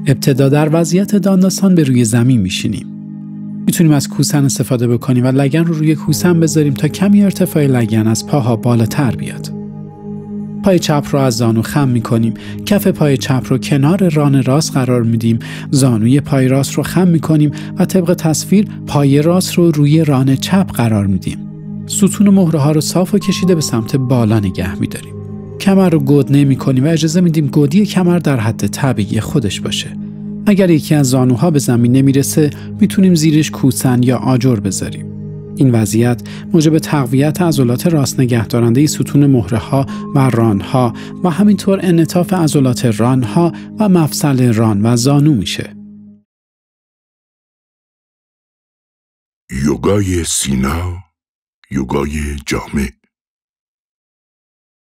ابتدا در وضعیت دانداسان به روی زمین میشینیم. میتونیم از کوسن استفاده بکنیم و لگن رو روی کوسن بذاریم تا کمی ارتفاع لگن از پاها بالاتر بیاد. پای چپ رو از زانو خم میکنیم، کف پای چپ رو کنار ران راست قرار میدیم، زانوی پای راست رو خم میکنیم و طبق تصویر پای راست رو روی ران چپ قرار میدیم. ستون مهره ها رو صاف و کشیده به سمت بالا نگه میداریم. کمر رو گود نمی‌کنیم و اجازه میدیم گودی کمر در حد طبیعی خودش باشه. اگر یکی از زانوها به زمین نمیرسه، میتونیم زیرش کوسن یا آجر بذاریم. این وضعیت موجب تقویت عضلات راست نگهدارنده ستون مهره‌ها و ران‌ها و همینطور انعطاف عضلات ران‌ها و مفصل ران و زانو میشه. یوگای سینا، یوگای جامع.